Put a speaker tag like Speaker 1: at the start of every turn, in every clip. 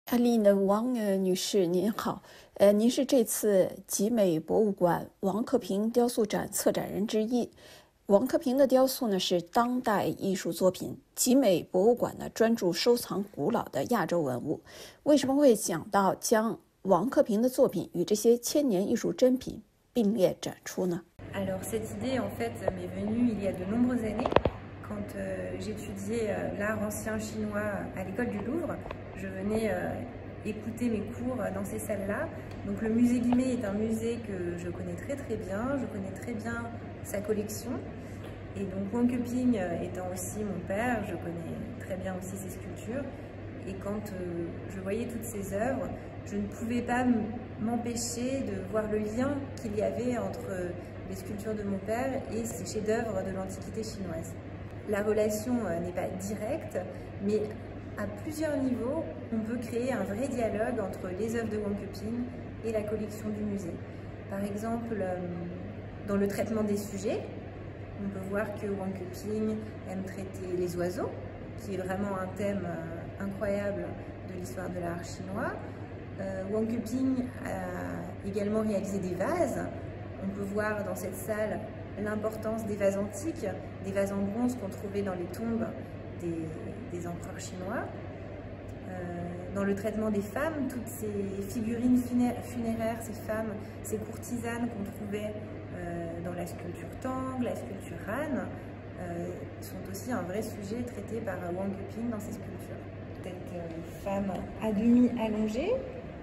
Speaker 1: Aline Wang 女士，您好，您是这次集美博物馆王克平雕塑展策展人之一。王克平的雕塑呢是当代艺术作品，集美博物馆呢专注收藏古老的亚洲文物。为什么会想到将王克平的作品与这些千年艺术珍品并列展出呢？
Speaker 2: Alors cette idée en fait m'est venue il y a de nombreuses années quand j'étudiais l'art ancien chinois à l'école du Louvre. Je venais écouter mes cours dans ces salles-là. Donc le musée Guimet est un musée que je connais très bien, je connais très bien sa collection. Et donc Wang Keping étant aussi mon père, je connais très bien aussi ses sculptures. Et quand je voyais toutes ces œuvres, je ne pouvais pas m'empêcher de voir le lien qu'il y avait entre les sculptures de mon père et ces chefs-d'œuvre de l'Antiquité chinoise. La relation n'est pas directe, mais à plusieurs niveaux, on peut créer un vrai dialogue entre les œuvres de Wang Keping et la collection du musée. Par exemple, dans le traitement des sujets, on peut voir que Wang Keping aime traiter les oiseaux, qui est vraiment un thème incroyable de l'histoire de l'art chinois. Wang Keping a également réalisé des vases. On peut voir dans cette salle l'importance des vases antiques, des vases en bronze qu'on trouvait dans les tombes des empereurs chinois. Dans le traitement des femmes, toutes ces figurines funéraires, ces femmes, ces courtisanes qu'on trouvait dans la sculpture Tang, la sculpture Han, sont aussi un vrai sujet traité par Wang Keping dans ses sculptures. Cette femme à demi allongée,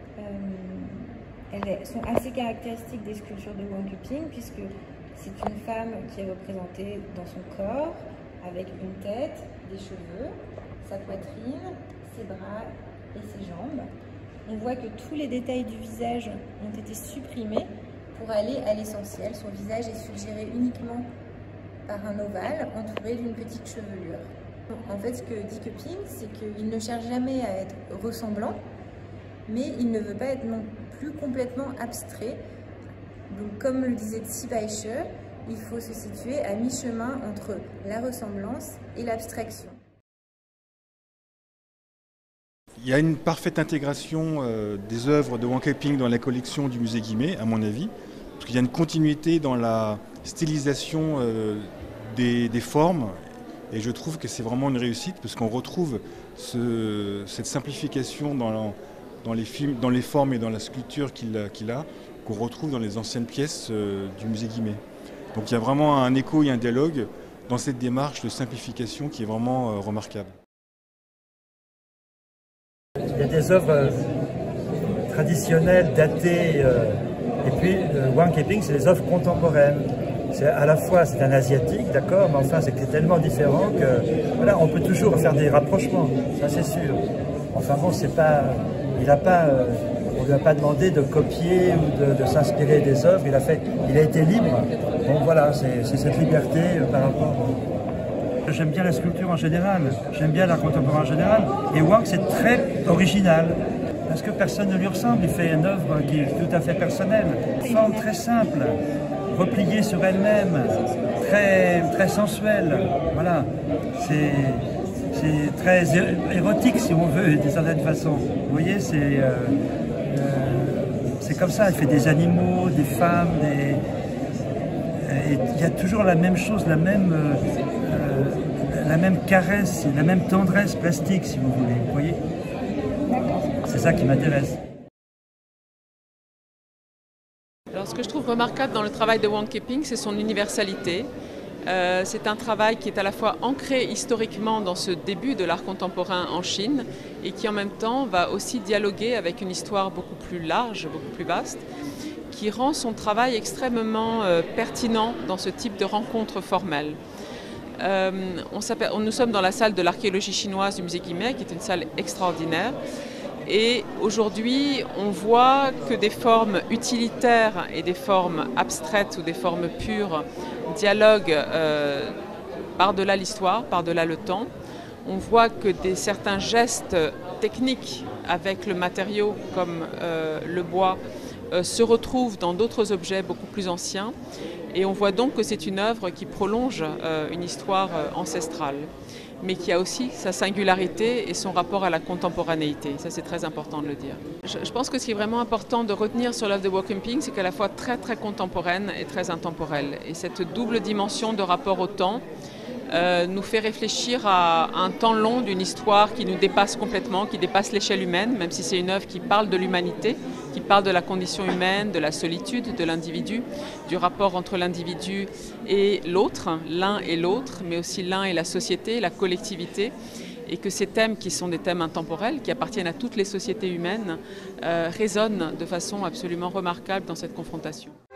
Speaker 2: elles sont assez caractéristiques des sculptures de Wang Keping puisque c'est une femme qui est représentée dans son corps avec une tête, des cheveux, sa poitrine, ses bras et ses jambes. On voit que tous les détails du visage ont été supprimés pour aller à l'essentiel. Son visage est suggéré uniquement par un ovale entouré d'une petite chevelure. En fait, ce que dit Keping, c'est qu'il ne cherche jamais à être ressemblant, mais il ne veut pas être non plus complètement abstrait. Donc, comme le disait Tsi Baishi, il faut se situer à mi-chemin entre la ressemblance et l'abstraction.
Speaker 3: Il y a une parfaite intégration des œuvres de Wang Keping dans la collection du musée Guimet, à mon avis, parce qu'il y a une continuité dans la stylisation des formes, et je trouve que c'est vraiment une réussite, parce qu'on retrouve cette simplification dans les formes et dans la sculpture qu'il a, qu'on retrouve dans les anciennes pièces du musée Guimet. Donc il y a vraiment un écho et un dialogue dans cette démarche de simplification qui est vraiment remarquable.
Speaker 4: Il y a des œuvres traditionnelles, datées, et puis Wang Keping, c'est des œuvres contemporaines. À la fois, c'est un asiatique, d'accord, mais enfin, c'est tellement différent que, voilà, on peut toujours faire des rapprochements, ça c'est sûr. Enfin bon, c'est pas, on ne lui a pas demandé de copier ou de s'inspirer des œuvres, il a été libre. Donc voilà, c'est cette liberté par rapport. J'aime bien la sculpture en général, j'aime bien l'art contemporain en général, et Wang c'est très original, parce que personne ne lui ressemble, il fait une œuvre qui est tout à fait personnelle, une forme très simple, repliée sur elle-même, très sensuelle, voilà, c'est très érotique si on veut, d'une certaine façon, vous voyez, c'est comme ça, il fait des animaux, des femmes, et il y a toujours la même chose, la même caresse, la même tendresse plastique, si vous voulez, vous voyez. C'est ça qui m'intéresse.
Speaker 5: Alors, ce que je trouve remarquable dans le travail de Wang Keping, c'est son universalité. C'est un travail qui est à la fois ancré historiquement dans ce début de l'art contemporain en Chine et qui en même temps va aussi dialoguer avec une histoire beaucoup plus large, beaucoup plus vaste, qui rend son travail extrêmement pertinent dans ce type de rencontre formelle. Nous sommes dans la salle de l'archéologie chinoise du musée Guimet, qui est une salle extraordinaire. Et aujourd'hui, on voit que des formes utilitaires et des formes abstraites ou des formes pures dialoguent par-delà l'histoire, par-delà le temps. On voit que certains gestes techniques avec le matériau, comme le bois, se retrouvent dans d'autres objets beaucoup plus anciens. Et on voit donc que c'est une œuvre qui prolonge une histoire ancestrale. mais qui a aussi sa singularité et son rapport à la contemporanéité. Ça, c'est très important de le dire. Je pense que ce qui est vraiment important de retenir sur l'œuvre de Wang Keping, c'est qu'à la fois très contemporaine et très intemporelle. Et cette double dimension de rapport au temps nous fait réfléchir à un temps long d'une histoire qui nous dépasse complètement, qui dépasse l'échelle humaine, même si c'est une œuvre qui parle de l'humanité, qui parle de la condition humaine, de la solitude de l'individu, du rapport entre l'individu et l'autre, l'un et l'autre, mais aussi l'un et la société, la collectivité, et que ces thèmes qui sont des thèmes intemporels, qui appartiennent à toutes les sociétés humaines, résonnent de façon absolument remarquable dans cette confrontation.